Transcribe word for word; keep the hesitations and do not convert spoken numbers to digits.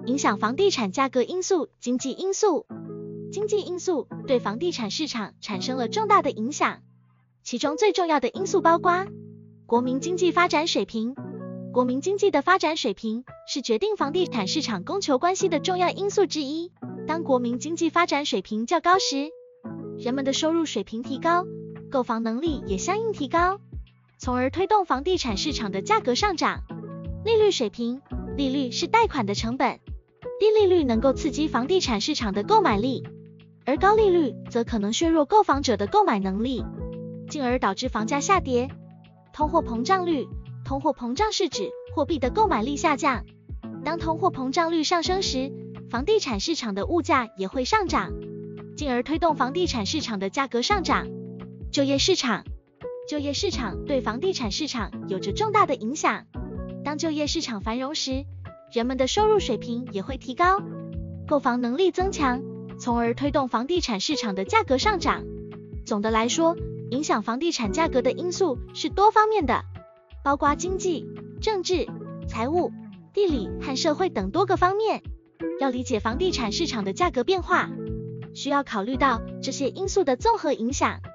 影响房地产价格因素，经济因素。经济因素对房地产市场产生了重大的影响，其中最重要的因素包括国民经济发展水平。国民经济的发展水平是决定房地产市场供求关系的重要因素之一。当国民经济发展水平较高时，人们的收入水平提高，购房能力也相应提高，从而推动房地产市场的价格上涨。利率水平，利率是贷款的成本，低利率能够刺激房地产市场的购买力，而高利率则可能削弱购房者的购买能力，进而导致房价下跌。通货膨胀率，通货膨胀是指货币的购买力下降，当通货膨胀率上升时，房地产市场的物价也会上涨，进而推动房地产市场的价格上涨。就业市场，就业市场对房地产市场有着重大的影响。当就业市场繁荣时，人们的收入水平也会提高，购房能力增强，从而推动房地产市场的价格上涨。总的来说，影响房地产价格的因素是多方面的，包括经济、政治、财务、地理和社会等多个方面。要理解房地产市场的价格变化，需要考虑到这些因素的综合影响。